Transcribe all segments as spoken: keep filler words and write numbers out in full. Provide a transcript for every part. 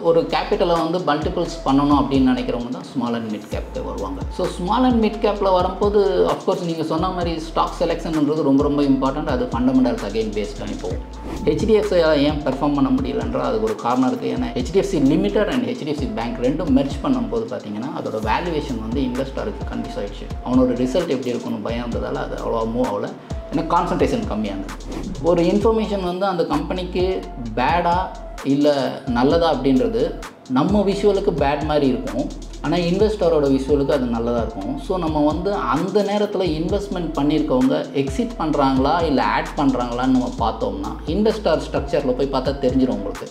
ஒரு கேபிட்டலை வந்து மல்டிபிள்ஸ் பண்ணணும் அப்படின்னு நினைக்கிறவங்க தான் ஸ்மால் அண்ட் மிட் கேப்க்கு வருவாங்க. ஸோ ஸ்மால் அண்ட் மிட் கேப்பில் வரும்போது அஃப்கோர்ஸ் நீங்கள் சொன்ன மாதிரி ஸ்டாக் செலெக்ஷன்ன்றது ரொம்ப ரொம்ப இம்பார்ட்டண்ட். அது ஃபண்டமெண்டல்ஸ் அகைன் பேஸ்ட் பண்ணி போகும். ஹெச்டிஎஃப்சி ஏன் பெர்ஃபார்ம் பண்ண முடியலன்றால் அதுக்கு ஒரு காரணம் இருக்குது. ஏன்னா HDFC limited and HDFC bank ரெண்டும் மெர்ஜ் பண்ணும்போது பார்த்தீங்கன்னா அதோட வேல்யூவேஷன் வந்து இன்வெஸ்டருக்கு கன்ஃபியூஸ் ஆகிடுச்சு. அவனோட ரிசல்ட் எப்படி இருக்கணும் பயம் இருந்ததால் அது அவ்வளோ மூவ் ஆகல. ஏன்னா கான்சன்ட்ரேஷன் கம்மியானது. ஒரு இன்ஃபர்மேஷன் வந்து அந்த கம்பெனிக்கு பேடா இல்லை நல்லதா அப்படின்றது நம்ம விஷுவலுக்கு பேட் மாதிரி இருக்கும், ஆனால் இன்வெஸ்டரோட விஷுவலுக்கு அது நல்லதாக இருக்கும். ஸோ நம்ம வந்து அந்த நேரத்தில் இன்வெஸ்ட்மெண்ட் பண்ணியிருக்கவங்க எக்ஸிட் பண்ணுறாங்களா இல்லை ஆட் பண்ணுறாங்களான்னு நம்ம பார்த்தோம்னா இன்வெஸ்டர் ஸ்ட்ரக்சரில் போய் பார்த்தா தெரிஞ்சிடும் உங்களுக்கு.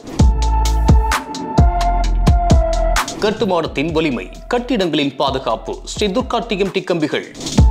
கட்டுமானத்தின் வலிமை, கட்டிடங்களின் பாதுகாப்பு. ஸ்ரீ துர்கா டிஎம்டி கம்பிகள்.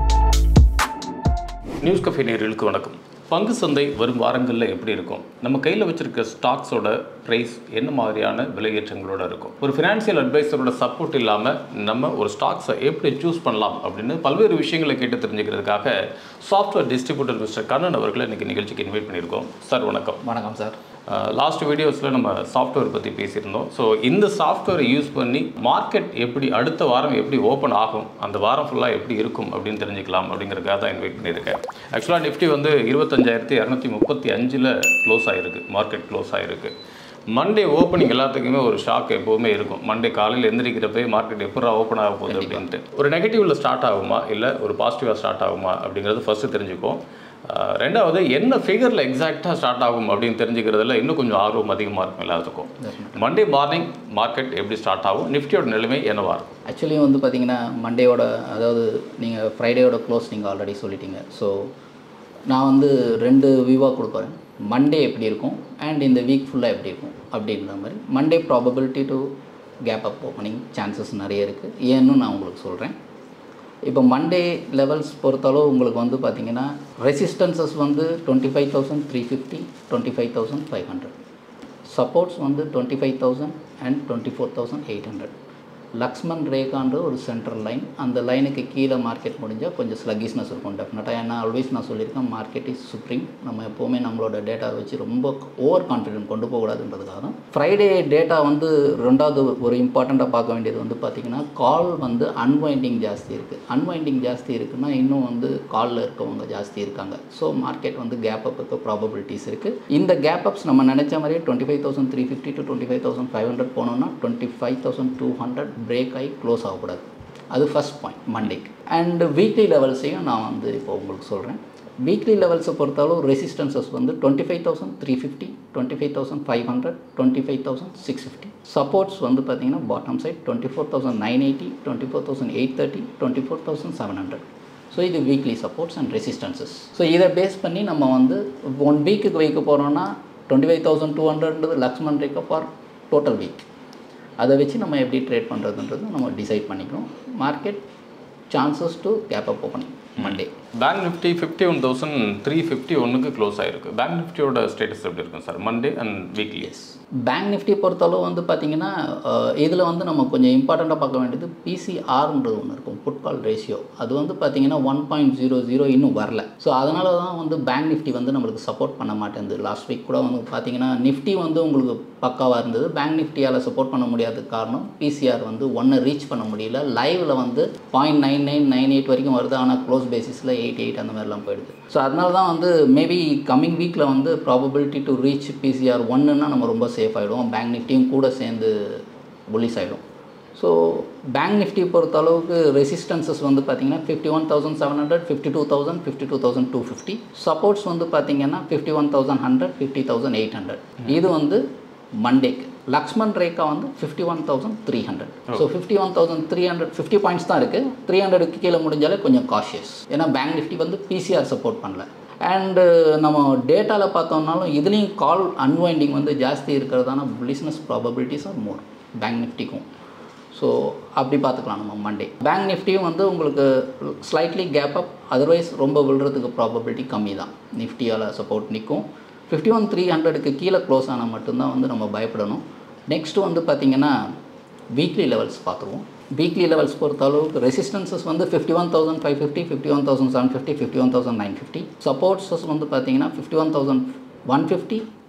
நியூஸ் கஃபே நேயர்களுக்கு வணக்கம். பங்கு சந்தை வரும் வாரங்களில் எப்படி இருக்கும், நம்ம கையில் வச்சுருக்க ஸ்டாக்ஸோட ப்ரைஸ் என்ன மாதிரியான விலையேற்றங்களோடு இருக்கும், ஒரு ஃபினான்ஷியல் அட்வைஸரோட சப்போர்ட் இல்லாமல் நம்ம ஒரு ஸ்டாக்ஸை எப்படி சூஸ் பண்ணலாம் அப்படின்னு பல்வேறு விஷயங்களை கேட்டு தெரிஞ்சுக்கிறதுக்காக சாஃப்ட்வேர் டிஸ்ட்ரிபியூட்டர் மிஸ்டர் கண்ணன் அவர்களை இன்றைக்கி நிகழ்ச்சிக்கு இன்வைட் பண்ணியிருக்கோம். சார் வணக்கம். வணக்கம் சார். லாஸ்ட் வீடியோஸில் நம்ம சாஃப்ட்வேர் பற்றி பேசியிருந்தோம். ஸோ இந்த சாஃப்ட்வேரை யூஸ் பண்ணி மார்க்கெட் எப்படி அடுத்த வாரம் எப்படி ஓப்பன் ஆகும், அந்த வாரம் ஃபுல்லாக எப்படி இருக்கும் அப்படின்னு தெரிஞ்சுக்கலாம் அப்படிங்கிறதுக்காக தான் இன்வைட் பண்ணியிருக்கேன். ஆக்சுவலாக நிஃப்டி வந்து இருபத்தஞ்சாயிரத்தி இரநூத்தி முப்பத்தி அஞ்சில் க்ளோஸ் ஆகிருக்கு, மார்க்கெட் க்ளோஸ் ஆகிருக்கு. மண்டே ஓப்பனிங் எல்லாத்துக்குமே ஒரு ஷாக் எப்போவுமே இருக்கும். மண்டே காலையில் எந்திரிக்கிறப்பே மார்க்கெட் எப்போ ஓப்பன் ஆக போகுது அப்படின்ட்டு ஒரு நெகட்டிவில் ஸ்டார்ட் ஆகுமா இல்லை ஒரு பாசிட்டிவாக ஸ்டார்ட் ஆகுமா அப்படிங்கிறது ஃபஸ்ட்டு தெரிஞ்சுக்கும். ரெண்டாவது என்ன ஃபிகரில் எக்ஸாக்டாக ஸ்டார்ட் ஆகும் அப்படின்னு தெரிஞ்சுக்கிறதுல இன்னும் கொஞ்சம் ஆர்வம் அதிகமாக இருக்கும் எல்லாத்துக்கும். மண்டே மார்னிங் மார்க்கெட் எப்படி ஸ்டார்ட் ஆகும், நிஃப்டியோட நிலைமை என்னவா இருக்கும்? ஆக்சுவலி வந்து பார்த்திங்கன்னா மண்டேயோட அதாவது நீங்கள் ஃப்ரைடேயோட க்ளோஸ் நீங்கள் ஆல்ரெடி சொல்லிட்டீங்க. ஸோ நான் வந்து ரெண்டு வியூவாக கொடுக்குறேன். மண்டே எப்படி இருக்கும் அண்ட் இந்த வீக் ஃபுல்லாக எப்படி இருக்கும் அப்படின்ற மாதிரி. Monday probability to gap up opening chances நிறைய இருக்குது. ஏன்னு நான் உங்களுக்கு சொல்கிறேன். இப்போ மண்டே லெவல்ஸ் பொறுத்தளவு உங்களுக்கு வந்து பார்த்திங்கன்னா ரெசிஸ்டன்சஸ் வந்து twenty five thousand three fifty twenty five thousand five hundred supports வந்து twenty five thousand and twenty four thousand eight hundred Lakshman ரேகான்ற ஒரு சென்ட்ரல் லைன். அந்த லைனுக்கு கீழே மார்க்கெட் முடிஞ்சால் கொஞ்சம் ஸ்லகிஷ்னஸ் இருக்கும் டெஃபினட்டாக. ஏன்னா ஆல்வேஸ் நான் சொல்லியிருக்கேன் மார்க்கெட் இஸ் சுப்ரீம். நம்ம எப்போவுமே நம்மளோட டேட்டாவை வச்சு ரொம்ப ஓவர் கான்ஃபிடென்ட் கொண்டு போகக்கூடாதுன்றதுக்காக தான். ஃப்ரைடே டேட்டா வந்து ரெண்டாவது ஒரு இம்பார்ட்டண்ட்டாக பார்க்க வேண்டியது வந்து பார்த்திங்கன்னா கால் வந்து அன்வைண்டிங் ஜாஸ்தி இருக்குது. அன்வைண்டிங் ஜாஸ்தி இருக்குன்னா இன்னும் வந்து காலில் இருக்கவங்க ஜாஸ்தி இருக்காங்க. ஸோ மார்க்கெட் வந்து கேப் அப்புக்கு ப்ராபபிலிட்டிஸ் இருக்குது. இந்த கேப் அப்ஸ் நம்ம நினச்ச மாதிரியே twenty five thousand three fifty to twenty five thousand five hundred போனோம்னா twenty five thousand two hundred break ஆகி க்ளோஸ் ஆகக்கூடாது. அது ஃபஸ்ட் பாயிண்ட் மண்டேக்கு. அண்ட் வீக்லி லெவல்ஸையும் நான் வந்து இப்போ உங்களுக்கு சொல்கிறேன். வீக்லி லெவல்ஸை பொறுத்தளவு ரெசிஸ்டன்சஸ் வந்து twenty five thousand three fifty twenty five thousand five hundred twenty five thousand six fifty supports வந்து பார்த்திங்கன்னா bottom side twenty four thousand nine eighty twenty four thousand eight thirty twenty four thousand seven hundred so இது weekly supports and resistances. So இதை base பண்ணி நம்ம வந்து one வீக்குக்கு வைக்க போகிறோன்னா டுவெண்ட்டி ஃபைவ் தௌசண்ட் டூ ஹண்ட்ரட்ன்றது Lakshman Rekha for total week. அதை வச்சு நம்ம எப்படி ட்ரேட் பண்ணுறதுன்றது நம்ம டிசைட் பண்ணிக்கணும். Market chances to gap up opening Monday. Bank Nifty fifty one thousand three fifty ஒன்றுக்கு க்ளோஸ் ஆகிருக்கு. பேங்க் நிஃப்டியோட ஸ்டேட்டஸ் எப்படி இருக்கும் sir Monday and weekly? Bank Nifty பொறுத்தளவு வந்து பார்த்திங்கன்னா இதில் வந்து நம்ம கொஞ்சம் இம்பார்ட்டண்ட்டாக பார்க்க வேண்டியது பிசிஆர்ன்றது ஒன்று இருக்கும், புட்கால் ரேஷியோ. அது வந்து பார்த்திங்கன்னா ஒன் பாயிண்ட் ஜீரோ ஜீரோ இன்னும் வரல. ஸோ அதனால தான் வந்து பேங்க் நிஃப்டி வந்து நம்மளுக்கு சப்போர்ட் பண்ண மாட்டேங்குது. லாஸ்ட் வீக் கூட வந்து பார்த்திங்கன்னா நிஃப்டி வந்து உங்களுக்கு பக்காவாக இருந்தது. பேங்க் நிஃப்டியால் சப்போர்ட் பண்ண முடியாததுக்கு காரணம் பிசிஆர் வந்து ஒன்றை ரீச் பண்ண முடியல. லைவில் வந்து point nine nine nine eight வரைக்கும் வருது, ஆனால் க்ளோஸ் பேசிஸில் எயிட் எயிட் அந்த மாதிரிலாம் போயிடுது. ஸோ அதனால தான் வந்து மேபி கம்மிங் வீக்கில் வந்து ப்ராபபிலிட்டி டு ரீச் பிசிஆர் ஒன்றுன்னா நம்ம ரொம்ப சேஃப் ஆகிடும். பேங்க் நிஃப்டியும் கூட சேர்ந்து புல்லிஷ் ஆகிடும். ஸோ பேங்க் நிஃப்டி பொறுத்த அளவுக்கு ரெசிஸ்டன்சஸ் வந்து பார்த்திங்கன்னா fifty one thousand seven hundred fifty two thousand fifty two thousand two fifty supports வந்து பார்த்திங்கன்னா fifty one thousand hundred fifty thousand eight hundred இது வந்து மண்டேக்கு. லக்ஷ்மன் ரேகா வந்து fifty one thousand three hundred so fifty one thousand three hundred fifty points தான் இருக்குது. Three ஹண்ட்ரடுக்கு கீழே முடிஞ்சாலே கொஞ்சம் காஷியஸ். ஏன்னா பேங்க் நிஃப்டி வந்து பிசிஆர் சப்போர்ட் பண்ணல. அண்டு நம்ம டேட்டாவில் பார்த்தோம்னாலும் இதுலேயும் கால் அன்வைண்டிங் வந்து ஜாஸ்தி இருக்கிறதான business probabilities are more bank நிஃப்டிக்கும். ஸோ அப்படி பார்த்துக்கலாம் நம்ம மண்டே. பேங்க் நிஃப்டியும் வந்து உங்களுக்கு ஸ்லைட்லி கேப் அப், அதர்வைஸ் ரொம்ப விழுறதுக்கு ப்ராபபிலிட்டி கம்மி தான். நிஃப்டியால் சப்போர்ட் நிற்கும். ஃபிஃப்டி ஒன் த்ரீ ஹண்ட்ரடுக்கு கீழே க்ளோஸ் ஆனால் மட்டும்தான் வந்து நம்ம பயப்படணும். நெக்ஸ்ட்டு வந்து பார்த்திங்கன்னா வீக்லி லெவல்ஸ் பார்த்துருவோம். வீக்லி லெவல்ஸ் பொறுத்த அளவுக்கு ரெசிஸ்டன்சஸ் வந்து fifty one thousand five fifty fifty one thousand seven fifty fifty one thousand nine fifty supports வந்து பார்த்திங்கன்னா fifty one thousand one fifty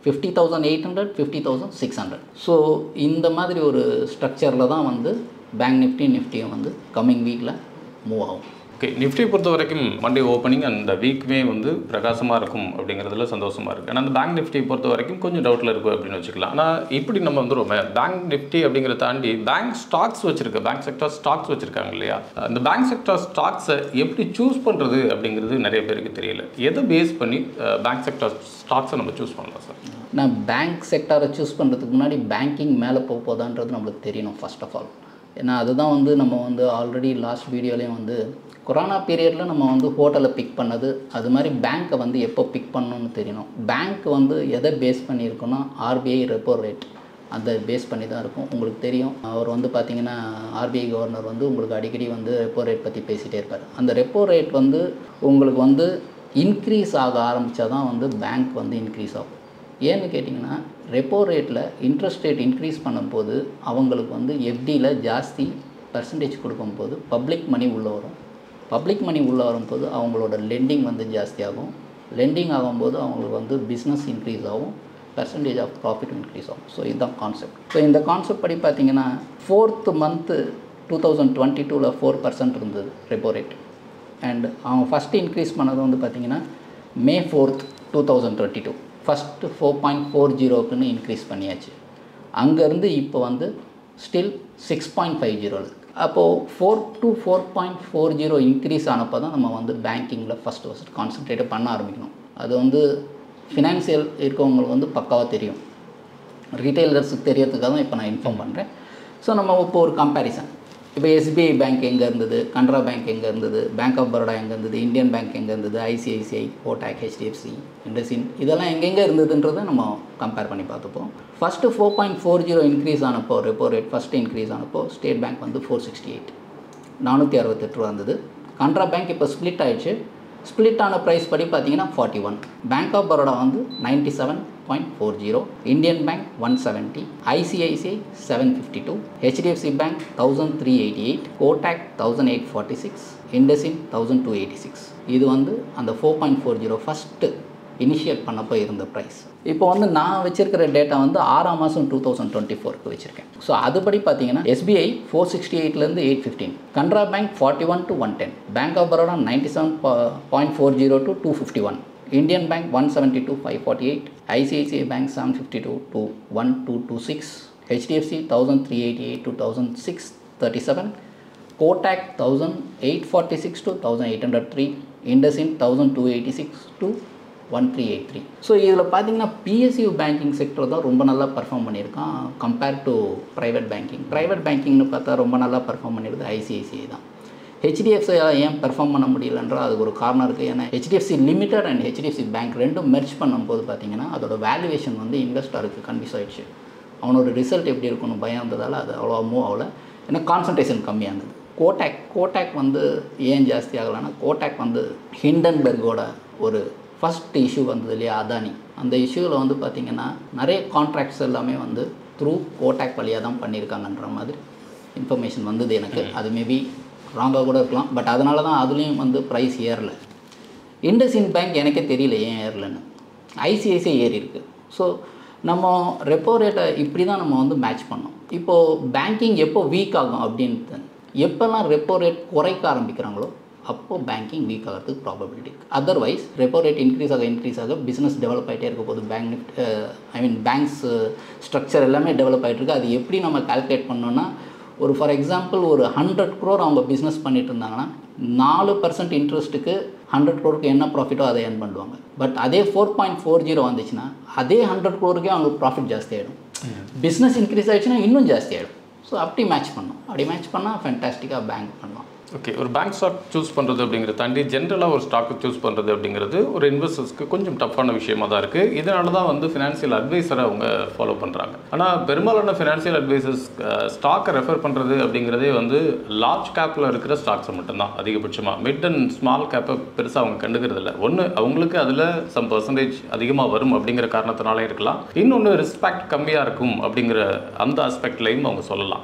fifty thousand eight hundred fifty thousand six hundred so இந்த மாதிரி ஒரு ஸ்ட்ரக்சரில் தான் வந்து bank Nifty நிஃப்டியும் வந்து coming வீக்கில் மூவ் ஆகும். ஓகே, நிஃப்டி பொறுத்த வரைக்கும் மண்டே ஓப்பனிங் அந்த வீக்குமே வந்து பிரகாசமாக இருக்கும் அப்படிங்கிறதுல சந்தோஷமாக இருக்குது. ஆனால் அந்த பேங்க் நிஃப்டி பொறுத்த வரைக்கும் கொஞ்சம் டவுட்டில் இருக்கும் அப்படின்னு வச்சுக்கலாம். ஆனால் இப்படி நம்ம வந்துடுவோமே பேங்க் நிஃப்டி அப்படிங்கிறத தாண்டி பேங்க் ஸ்டாக்ஸ் வச்சுருக்க பேங்க் செக்டார் ஸ்டாக்ஸ் வச்சுருக்காங்க இல்லையா, அந்த பேங்க் செக்டார் ஸ்டாக்ஸை எப்படி சூஸ் பண்ணுறது அப்படிங்கிறது நிறைய பேருக்கு தெரியல. எதை பேஸ் பண்ணி பேங்க் செக்டார் ஸ்டாக்ஸை நம்ம சூஸ் பண்ணலாம் சார்? நான் பேங்க் செக்டாரை சூஸ் பண்ணுறதுக்கு முன்னாடி பேங்கிங் மேலே போக போதான்றது நம்மளுக்கு தெரியணும் ஃபர்ஸ்ட் ஆஃப் ஆல். ஏன்னா அதுதான் வந்து நம்ம வந்து ஆல்ரெடி லாஸ்ட் வீடியோலேயும் வந்து கொரோனா பீரியடில் நம்ம வந்து ஹோட்டலை பிக் பண்ணது, அது மாதிரி பேங்க்கை வந்து எப்போ பிக் பண்ணணும்னு தெரியணும். பேங்க் வந்து எதை பேஸ் பண்ணியிருக்கோன்னா ஆர்பிஐ ரெப்போ ரேட், அதை பேஸ் பண்ணி தான் இருக்கும். உங்களுக்கு தெரியும், அவர் வந்து பார்த்திங்கன்னா ஆர்பிஐ கவர்னர் வந்து உங்களுக்கு அடிக்கடி வந்து ரெப்போ ரேட் பற்றி பேசிகிட்டே இருப்பார். அந்த ரெப்போ ரேட் வந்து உங்களுக்கு வந்து இன்க்ரீஸ் ஆக ஆரம்பித்தா தான் வந்து பேங்க் வந்து இன்க்ரீஸ் ஆகும். ஏன்னு கேட்டிங்கன்னா ரெப்போ ரேட்டில் இன்ட்ரெஸ்ட் ரேட் இன்க்ரீஸ் பண்ணும்போது அவங்களுக்கு வந்து எஃப்டியில் ஜாஸ்தி பர்சன்டேஜ் கொடுக்கும்போது பப்ளிக் மணி உள்ளே வரும். பப்ளிக் மணி உள்ளே வரும்போது அவங்களோட லெண்டிங் வந்து ஜாஸ்தியாகும். லெண்டிங் ஆகும்போது அவங்களுக்கு வந்து பிஸ்னஸ் இன்க்ரீஸ் ஆகும், பர்சன்டேஜ் ஆஃப் ப்ராஃபிட் இன்க்ரீஸ் ஆகும். ஸோ இதுதான் கான்செப்ட். ஸோ இந்த கான்செப்ட் படி பார்த்திங்கன்னா fourth month two thousand twenty டூவில் ஃபோர் பர்சன்ட் இருந்தது ரெப்போ ரேட். அண்ட் அவங்க ஃபஸ்ட்டு இன்க்ரீஸ் பண்ணது வந்து பார்த்திங்கன்னா May fourth two thousand twenty two first four point four ஜீரோக்குன்னு இன்க்ரீஸ் பண்ணியாச்சு. அங்கேருந்து இப்போ வந்து ஸ்டில் சிக்ஸ் பாயிண்ட் ஃபைவ் ஜீரோவில் இருக்குது. அப்போது four to four point four zero increase ஆனப்போ தான் நம்ம வந்து பேங்கிங்கில் ஃபஸ்ட்டு ஃபஸ்ட் கான்சன்ட்ரேட் பண்ண ஆரம்பிக்கணும். அது வந்து ஃபினான்சியல் இருக்கவங்களுக்கு வந்து பக்காவாக தெரியும், ரீட்டைலர்ஸுக்கு தெரியறதுக்காக தான் இப்போ நான் இன்ஃபார்ம் பண்ணுறேன். ஸோ நம்ம இப்போ ஒரு கம்பேரிசன், இப்போ எஸ்பிஐ பேங்க் எங்கே இருந்தது, கனரா பேங்க் எங்கே இருந்தது, பேங்க் ஆஃப் பரோடா எங்கே இருந்தது, இந்தியன் பேங்க் எங்கே இருந்தது, ஐசிஐசிஐ, கோடாக், ஹெச்டிஎஃப்சி, இண்டஸ்இன், இதெல்லாம் எங்கெங்கே இருந்ததுன்றதை நம்ம கம்பேர் பண்ணி பார்த்துப்போம். First four point four zero increase ஆனப்போ ரெப்போ ரேட் ஃபஸ்ட்டு இன்க்ரீஸ் ஆனப்போ ஸ்டேட் பேங்க் வந்து ஃபோர் சிக்ஸ்டி எயிட் நானூற்றி அறுபத்தெட்டு ரூபா இருந்தது. கனரா பேங்க் இப்போ ஸ்ப்ளிட் ஆகிடுச்சு. ஸ்ப்ளிட் ஆன ப்ரைஸ் படி பார்த்தீங்கன்னா forty one. Bank of Baroda வந்து ninety seven point four zero, Indian bank one seventy, ICICI seven fifty two, HDFC bank thousand three eighty eight, Kotak thousand eight forty six, IndusInd thousand two eighty six. இது வந்து அந்த four point four zero first initiate பண்ணப்போ இருந்த price. இப்போ வந்து நான் வச்சிருக்கிற data வந்து ஆறாம் மாதம் டூ தௌசண்ட் டுவெண்ட்டி ஃபோருக்கு வச்சுருக்கேன். ஸோ அதுபடி பார்த்தீங்கன்னா எஸ்பிஐ ஃபோர் சிக்ஸ்டி எயிட்லேருந்து eight fifteen, Canara bank forty one to one ten, bank of Baroda ninety seven point four zero to two fifty one, Indian bank one seventy to five forty eight, ICICI bank seven fifty two to one two two six, HDFC thousand three eighty eight to thousand six thirty seven, Kotak thousand eight forty six to thousand eight hundred three, IndusInd thousand two eighty six to one three eight three. So இதில் பார்த்தீங்கன்னா PSU banking sector தான் ரொம்ப நல்லா perform பண்ணியிருக்கான் compare to private banking. Private பேங்கிங்னு பார்த்தா ரொம்ப நல்லா பர்ஃபார்ம் பண்ணியிருது ஐசிஐசிஐ தான். ஹெச்டிஎஃப்சி ஏன் பெர்ஃபார்ம் பண்ண முடியலன்றால் அதுக்கு ஒரு காரணம் இருக்குது. ஏன்னா HDFC limited and HDFC bank ரெண்டும் மெர்ஜ் பண்ணும்போது பார்த்தீங்கன்னா அதோட வேல்யூவேஷன் வந்து இன்வெஸ்டருக்கு கன்ஃபியூஸ் ஆகிடுச்சு. அவனோட ரிசல்ட் எப்படி இருக்கணும் பயம் இருந்ததால் அது அவ்வளோ மூவ் ஆகலை. ஏன்னா கான்சன்ட்ரேஷன் கம்மியாக இருந்தது. கோடாக் கோடாக் வந்து ஏன் ஜாஸ்தி ஆகலைன்னா கோடாக் வந்து ஹிண்டன்பெர்கோட ஒரு ஃபஸ்ட் இஷ்யூ வந்தது இல்லையா அதானி, அந்த இஷ்யூவில் வந்து பார்த்திங்கன்னா நிறைய கான்ட்ராக்ட்ஸ் எல்லாமே வந்து த்ரூ கோடாக் வழியாக தான் பண்ணியிருக்காங்கன்ற மாதிரி இன்ஃபர்மேஷன் வந்தது எனக்கு. அது மேபி ராங்காக கூட இருக்கலாம், பட் அதனால தான் அதுலேயும் வந்து ப்ரைஸ் ஏறலை. இண்டஸ்இன் பேங்க் எனக்கே தெரியல ஏன் ஏறலைன்னு, ஐசிஐசிஐ ஏறி இருக்குது. ஸோ நம்ம ரெப்போ ரேட்டை இப்படி தான் நம்ம வந்து மேட்ச் பண்ணோம். இப்போது பேங்கிங் எப்போ வீக் ஆகும் அப்படின்ட்டு, எப்போல்லாம் ரெப்போ ரேட் குறைக்க ஆரம்பிக்கிறாங்களோ அப்போது பேங்கிங் வீக் ஆகிறதுக்கு ப்ராபபிலிட்டி இருக்குது. அதர்வைஸ் ரெப்போ ரேட் இன்க்ரீஸ் ஆக இன்க்ரீஸ் ஆக பிஸ்னஸ் டெவலப் ஆகிட்டே இருக்க போது bank Nifty I mean banks structure எல்லாமே டெவலப் ஆகிட்டு இருக்குது. அது எப்படி நம்ம கால்குலேட் பண்ணோன்னா, ஒரு ஃபார் எக்ஸாம்பிள் ஒரு ஹண்ட்ரட் க்ரோர் அவங்க பிஸ்னஸ் பண்ணிட்டு இருந்தாங்கன்னா நாலு பர்சன்ட் இன்ட்ரெஸ்ட்டுக்கு ஹண்ட்ரட் க்ரோருக்கு என்ன ப்ராஃபிட்டோ அதை ஏர்ன் பண்ணுவாங்க. பட் அதே ஃபோர் பாயிண்ட் ஃபோர் ஜீரோ வந்துச்சுன்னா அதே ஹண்ட்ரட் க்ரோருக்கே அவங்களுக்கு ப்ராஃபிட் ஜாஸ்தி ஆகிடும். பிஸ்னஸ் இன்க்ரீஸ் ஆகிடுச்சுன்னா இன்னும் ஜாஸ்தி ஆகிடும். ஸோ அப்படி மேட்ச் பண்ணோம். அப்படி மேட்ச் பண்ணால் ஃபேன்டாஸ்டிக்காக பேங்க் பண்ணலாம். ஓகே, ஒரு பேங்க் ஸ்டாக் சூஸ் பண்ணுறது அப்படிங்கிறத தாண்டி ஜென்ரலாக ஒரு ஸ்டாக்கு சூஸ் பண்ணுறது அப்படிங்கிறது ஒரு இன்வெஸ்டர்ஸ்க்கு கொஞ்சம் டஃப்பான விஷயமாக தான் இருக்குது. இதனால தான் வந்து ஃபினான்ஷியல் அட்வைசரை அவங்க ஃபாலோ பண்ணுறாங்க. ஆனால் பெரும்பாலான ஃபினான்ஷியல் அட்வைசர்ஸ் ஸ்டாக்கை ரெஃபர் பண்ணுறது அப்படிங்கிறதே வந்து லார்ஜ் கேப்பில் இருக்கிற ஸ்டாக்ஸை மட்டும்தான். அதிகபட்சமாக மிட் அண்ட் ஸ்மால் கேப்பை பெருசாக அவங்க கண்டுக்கிறது இல்லை. ஒன்று அவங்களுக்கு அதில் சம் பர்சன்டேஜ் அதிகமாக வரும் அப்படிங்கிற காரணத்தினாலே இருக்கலாம். இன்னொன்று ரெஸ்பெக்ட் கம்மியாக இருக்கும் அப்படிங்கிற அந்த ஆஸ்பெக்ட்லையும் அவங்க சொல்லலாம்.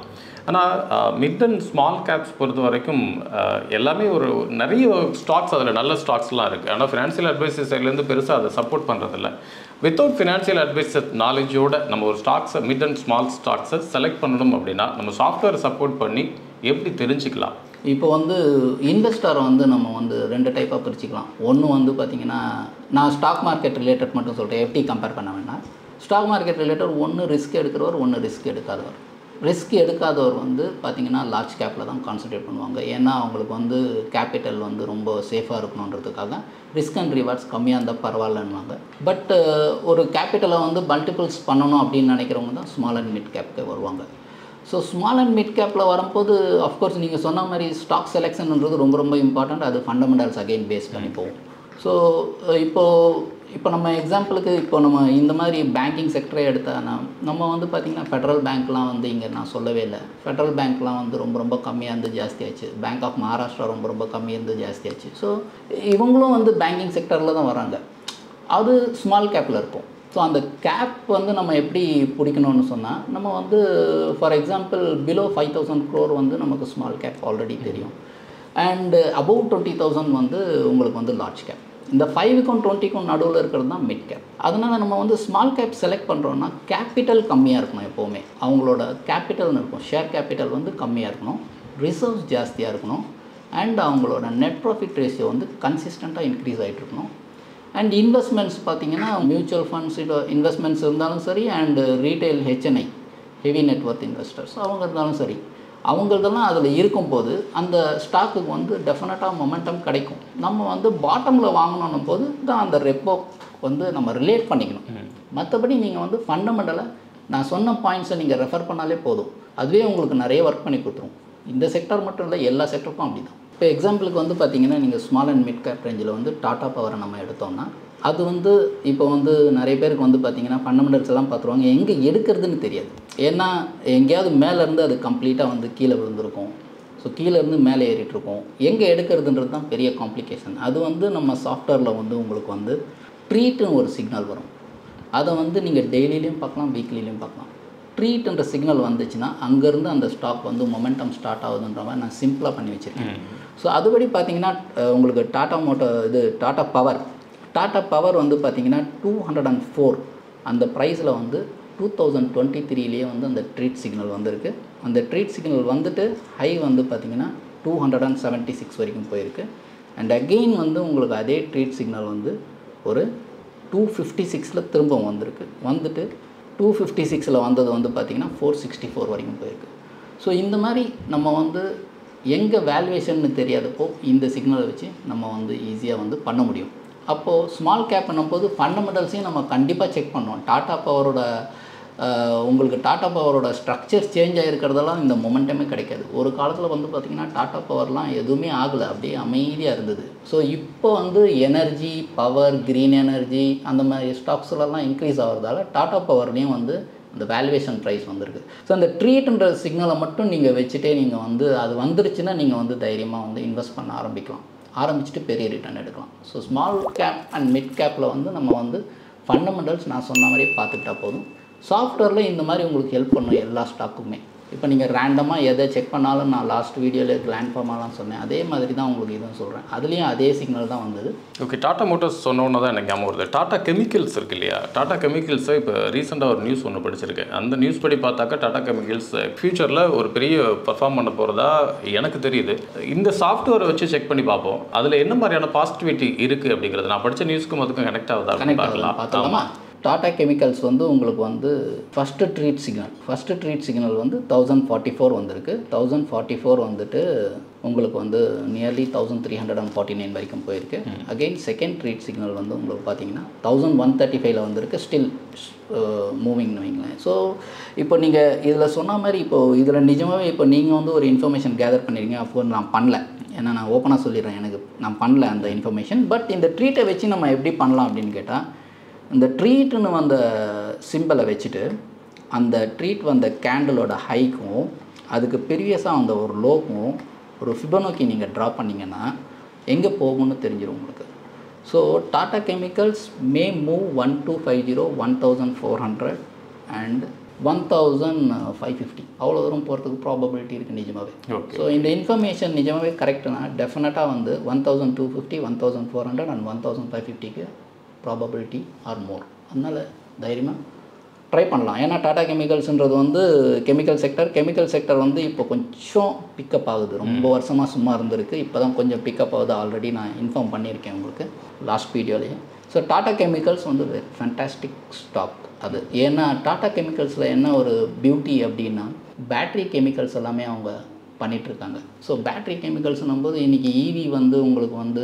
ஆனால் மிட் அண்ட் ஸ்மால் கேப்ஸ் பொறுத்த வரைக்கும் எல்லாமே ஒரு நிறைய ஸ்டாக்ஸ் அதில் நல்ல ஸ்டாக்ஸ்லாம் இருக்குது. ஆனால் ஃபினான்ஷியல் அட்வைசர் சைட்லேருந்து பெருசாக அதை சப்போர்ட் பண்ணுறதில்ல. வித்தவுட் ஃபினான்ஷியல் அட்வைசர் நாலேஜோட நம்ம ஒரு ஸ்டாக்ஸை மிட் அண்ட் ஸ்மால் ஸ்டாக்ஸை செலக்ட் பண்ணணும் அப்படின்னா நம்ம சாஃப்ட்வேர் சப்போர்ட் பண்ணி எப்படி தெரிஞ்சுக்கலாம்? இப்போ வந்து இன்வெஸ்டரை வந்து நம்ம வந்து ரெண்டு டைப்பாக பிரிச்சுக்கலாம். ஒன்று வந்து பார்த்திங்கன்னா, நான் ஸ்டாக் மார்க்கெட் ரிலேட்டட் மட்டும் சொல்கிறேன், எப்படி கம்பேர் பண்ண வேண்டாம். ஸ்டாக் மார்க்கெட் ரிலேட்டட் ஒன்று ரிஸ்க் எடுக்கிறவர், ஒன்று ரிஸ்க் எடுக்காதவர். ரிஸ்க் எடுக்காதவர் வந்து பார்த்திங்கன்னா லார்ஜ் கேப்பில் தான் கான்சன்ட்ரேட் பண்ணுவாங்க. ஏன்னா அவங்களுக்கு வந்து கேபிட்டல் வந்து ரொம்ப சேஃபாக இருக்கணுன்றதுக்காக ரிஸ்க் அண்ட் ரிவார்ட்ஸ் கம்மியாக இருந்தால் பரவாயில்லன்னுவாங்க. பட் ஒரு கேபிட்டலை வந்து மல்டிபிள்ஸ் பண்ணணும் அப்படின்னு நினைக்கிறவங்க தான் ஸ்மால் அண்ட் மிட் கேப்க்கு வருவாங்க. ஸோ ஸ்மால் அண்ட் மிட் கேப்பில் வரும்போது அஃப்கோர்ஸ் நீங்கள் சொன்ன மாதிரி ஸ்டாக் செலெக்ஷன்ன்றது ரொம்ப ரொம்ப இம்பார்ட்டண்ட். அது ஃபண்டமெண்டல்ஸ் அகைன் பேஸ் பண்ணி போகும். ஸோ இப்போது இப்போ நம்ம எக்ஸாம்பிளுக்கு இப்போ நம்ம இந்த மாதிரி பேங்கிங் செக்டரே எடுத்தால் நம்ம வந்து பார்த்திங்கன்னா ஃபெட்ரல் பேங்க்லாம் வந்து இங்கே நான் சொல்லவே இல்லை. ஃபெட்ரல் பேங்க்லாம் வந்து ரொம்ப ரொம்ப கம்மியாக இருந்து ஜாஸ்தியாச்சு. பேங்க் ஆஃப் மகாராஷ்டிரா ரொம்ப ரொம்ப கம்மியாக இருந்து ஜாஸ்தியாச்சு. ஸோ இவங்களும் வந்து பேங்கிங் செக்டரில் தான் வராங்க. அது ஸ்மால் கேப்பில் இருக்கும். ஸோ அந்த கேப் வந்து நம்ம எப்படி பிடிக்கணும்னு சொன்னால், நம்ம வந்து for example below five thousand crore வந்து நமக்கு ஸ்மால் கேப் ஆல்ரெடி தெரியும். அண்டு அபவ் டுவெண்ட்டி தௌசண்ட் வந்து உங்களுக்கு வந்து லார்ஜ் கேப். இந்த ஃபைவுக்கும் டுவெண்ட்டிக்கும் நடுவில் இருக்கிறது தான் மிட் கேப். அதனால் நம்ம வந்து ஸ்மால் கேப் செலக்ட் பண்ணுறோன்னா கேபிட்டல் கம்மியாக இருக்கணும். எப்போவுமே அவங்களோட கேபிட்டல்னு இருக்கும், ஷேர் கேபிட்டல் வந்து கம்மியாக இருக்கணும், ரிசர்வ்ஸ் ஜாஸ்தியாக இருக்கணும், அண்ட் அவங்களோட நெட் ப்ராஃபிட் ரேஷியோ வந்து கன்சிஸ்டண்ட்டாக இன்க்ரீஸ் ஆகிட்டு இருக்கணும். அண்ட் இன்வெஸ்ட்மெண்ட்ஸ் பார்த்திங்கன்னா மியூச்சுவல் ஃபண்ட்ஸ் இன்வெஸ்ட்மெண்ட்ஸ் இருந்தாலும் சரி, and retail HNI heavy net worth investors அவங்க இருந்தாலும் சரி, அவங்களதெல்லாம் அதில் இருக்கும்போது அந்த ஸ்டாக்குக்கு வந்து டெஃபினட்டாக மொமெண்டம் கிடைக்கும். நம்ம வந்து பாட்டமில் வாங்கணும் போது தான் அந்த ரெப்போ வந்து நம்ம ரிலேட் பண்ணிக்கணும். மற்றபடி நீங்கள் வந்து ஃபண்டமெண்டலாக நான் சொன்ன பாயிண்ட்ஸை நீங்கள் ரெஃபர் பண்ணாலே போதும், அதுவே உங்களுக்கு நிறைய ஒர்க் பண்ணி கொடுத்துரும். இந்த செக்டர் மட்டும் இல்லை, எல்லா செக்டருக்கும் அப்படி தான். இப்போ எக்ஸாம்பிளுக்கு வந்து பார்த்திங்கன்னா, நீங்கள் ஸ்மால் அண்ட் மிட் கேப் ரேஞ்சில் வந்து டாடா பவரை நம்ம எடுத்தோம்னா, அது வந்து இப்போ வந்து நிறைய பேருக்கு வந்து பார்த்திங்கன்னா ஃபண்டமெண்டல்ஸ் எல்லாம் பார்த்துருவாங்க, எங்கே எடுக்கிறதுன்னு தெரியாது. ஏன்னா எங்கேயாவது மேலேருந்து அது கம்ப்ளீட்டாக வந்து கீழே விழுந்திருக்கும். ஸோ கீழேருந்து மேலே ஏறிட்டுருக்கும். எங்கே எடுக்கிறதுன்றது தான் பெரிய காம்ப்ளிகேஷன். அது வந்து நம்ம சாஃப்ட்வேரில் வந்து உங்களுக்கு வந்து ட்ரீட்டுன்னு ஒரு சிக்னல் வரும். அதை வந்து நீங்கள் டெய்லிலையும் பார்க்கலாம், வீக்லிலையும் பார்க்கலாம். ட்ரீட்ன்ற சிக்னல் வந்துச்சுன்னா அங்கேருந்து அந்த ஸ்டாக் வந்து மொமெண்டம் ஸ்டார்ட் ஆகுதுன்ற மாதிரி நான் சிம்பிளாக பண்ணி வச்சுருக்கேன். ஸோ அதுபடி பார்த்திங்கன்னா உங்களுக்கு டாட்டா மோட்டோ இது டாட்டா பவர் டாட்டா பவர் வந்து பார்த்திங்கன்னா டூ ஹண்ட்ரட் அண்ட் ஃபோர் அந்த ப்ரைஸில் வந்து டூ தௌசண்ட் டுவெண்ட்டி த்ரீலேயே வந்து அந்த ட்ரீட் சிக்னல் வந்திருக்கு. அந்த ட்ரீட் சிக்னல் வந்துட்டு ஹை வந்து பார்த்திங்கன்னா two hundred and seventy six வரைக்கும் போயிருக்கு. அண்ட் அகெயின் வந்து உங்களுக்கு அதே ட்ரீட் சிக்னல் வந்து ஒரு டூ ஃபிஃப்டி சிக்ஸில் திரும்ப வந்திருக்கு. வந்துட்டு டூ ஃபிஃப்டி சிக்ஸில் வந்தது வந்து பார்த்திங்கன்னா ஃபோர் சிக்ஸ்டி ஃபோர் வரைக்கும் போயிருக்கு. ஸோ இந்த மாதிரி நம்ம வந்து எங்கே வேல்யூவேஷன்னு தெரியாதப்போ இந்த சிக்னலை வச்சு நம்ம வந்து ஈஸியாக வந்து பண்ண முடியும். அப்போது ஸ்மால் கேப் பண்ணும்போது ஃபண்டமெண்டல்ஸையும் நம்ம கண்டிப்பாக செக் பண்ணோம். டாட்டா பவரோட உங்களுக்கு டாட்டா பவரோட ஸ்ட்ரக்சர் சேஞ்ச் ஆகிருக்கிறதெல்லாம் இந்த மொமெண்டமே கிடைக்காது. ஒரு காலத்தில் வந்து பார்த்திங்கன்னா டாட்டா பவர்லாம் எதுவுமே ஆகலை, அப்படியே அமைதியாக இருந்தது. ஸோ இப்போ வந்து எனர்ஜி, பவர், க்ரீன் எனர்ஜி அந்த மாதிரி ஸ்டாக்ஸ்லாம் இன்க்ரீஸ் ஆகிறதால டாட்டா பவர்லேயும் வந்து அந்த வேல்யூவேஷன் ப்ரைஸ் வந்திருக்கு. ஸோ அந்த ட்ரீட்ன்ற சிக்னலை மட்டும் நீங்கள் வச்சுட்டே நீங்கள் வந்து அது வந்துருச்சுன்னா நீங்கள் வந்து தைரியமாக வந்து இன்வெஸ்ட் பண்ண ஆரம்பிக்கலாம். ஆரம்பிச்சுட்டு பெரிய ரிட்டர்ன் எடுக்கலாம். So small cap and mid கேப்பில் வந்து நம்ம வந்து ஃபண்டமெண்டல்ஸ் நான் சொன்ன மாதிரியே பார்த்துக்கிட்டா போதும். சாஃப்ட்வேரில் இந்த மாதிரி உங்களுக்கு ஹெல்ப் பண்ணும் எல்லா ஸ்டாக்குமே. இப்போ நீங்கள் ரேண்டமாக எதை செக் பண்ணாலும் நான் லாஸ்ட் வீடியோவில் கிளாண்ட் ஃபார்மாலாம் சொன்னேன், அதே மாதிரி தான் உங்களுக்கு இதுவும் சொல்கிறேன். அதுலேயும் அதே சிக்னல் தான் வந்தது. ஓகே, டாட்டா மோட்டார்ஸ் சொன்னோன்னு தான் எனக்கு ஞாபகம் வருது. டாட்டா கெமிக்கல்ஸ் இருக்கு இல்லையா, டாட்டா கெமிக்கல்ஸை இப்போ ரீசெண்டாக ஒரு நியூஸ் ஒன்று படிச்சிருக்கேன். அந்த நியூஸ் படி பார்த்தாக்கா டாட்டா கெமிக்கல்ஸ் ஃபியூச்சரில் ஒரு பெரிய பர்ஃபார்ம் பண்ண போகிறதா எனக்கு தெரியுது. இந்த சாஃப்ட்வேரை வச்சு செக் பண்ணி பார்ப்போம், அதில் என்ன மாதிரியான பாசிட்டிவிட்டி இருக்குது அப்படிங்கிறது. நான் படித்த நியூஸ்க்கும் அதுக்கும் கனெக்ட் ஆகுதா கனெக்ட் பார்க்கலாம் பார்த்துக்கலாமா. டாடா கெமிக்கல்ஸ் வந்து உங்களுக்கு வந்து first treat signal first treat signal வந்து தௌசண்ட் ஃபார்ட்டி ஃபோர் வந்திருக்கு. தௌசண்ட் ஃபார்ட்டி ஃபோர் வந்துட்டு உங்களுக்கு வந்து nearly thousand three hundred and forty nine வரைக்கும் போயிருக்கு. அகெயின் செகண்ட் ட்ரீட் சிக்னல் வந்து உங்களுக்கு பார்த்தீங்கன்னா தௌசண்ட் ஒன் தேர்ட்டி ஃபைவ்ல வந்திருக்கு. ஸ்டில் மூவிங்னு வைங்களேன். ஸோ இப்போ நீங்கள் இதில் சொன்ன மாதிரி இப்போது இதில் நிஜமாகவே இப்போ நீங்கள் வந்து ஒரு இன்ஃபர்மேஷன் கேதர் பண்ணியிருக்கீங்க. அஃப்கோர்ஸ் நான் பண்ணல, ஏன்னா நான் ஓப்பனாக சொல்லிடுறேன், எனக்கு நான் பண்ணல அந்த இன்ஃபர்மேஷன். பட் இந்த ட்ரீட்டை வச்சு நம்ம எப்படி பண்ணலாம் அப்படின்னு கேட்டால், இந்த ட்ரீட்டுன்னு வந்த சிம்பிளை வச்சுட்டு அந்த ட்ரீட் வந்த கேண்டிலோட ஹைக்கும் அதுக்கு ப்ரீவியஸாக வந்த ஒரு லோக்கும் ஒரு ஃபிபனோக்கி நீங்கள் ட்ரா பண்ணிங்கன்னா எங்கே போகும்னு தெரிஞ்சிடும் உங்களுக்கு. So Tata chemicals may move one two five zero one thousand four hundred and one thousand five fifty அவ்வளோ தூரம் போகிறதுக்கு ப்ராபபிலிட்டி இருக்குது நிஜமாகவே. ஸோ இந்த இன்ஃபர்மேஷன் நிஜமாகவே கரெக்டுனா டெஃபினட்டாக வந்து one thousand two fifty one thousand four hundred and one thousand five ஃபிஃப்டிக்கு ப்ராபபிலிட்டி ஆர் மோர். அதனால் தைரியமாக ட்ரை பண்ணலாம். ஏன்னா டாடா கெமிக்கல்ஸ்ன்றது வந்து கெமிக்கல் செக்டர் கெமிக்கல் செக்டர் வந்து இப்போ கொஞ்சம் பிக்கப் ஆகுது. ரொம்ப வருஷமாக சும்மா இருந்திருக்கு, இப்போ தான் கொஞ்சம் பிக்கப் ஆகுது. ஆல்ரெடி நான் இன்ஃபார்ம் பண்ணியிருக்கேன் உங்களுக்கு லாஸ்ட் வீடியோலேயே. ஸோ டாடா கெமிக்கல்ஸ் வந்து ஃபேண்டாஸ்டிக் ஸ்டாக் அது. ஏன்னா டாடா கெமிக்கல்ஸில் என்ன ஒரு பியூட்டி அப்படின்னா பேட்ரி கெமிக்கல்ஸ் எல்லாமே அவங்க பண்ணிகிட்ருக்காங்க. ஸோ பேட்ரி கெமிக்கல்ஸ்னும் போது இன்றைக்கி ஈவி வந்து உங்களுக்கு வந்து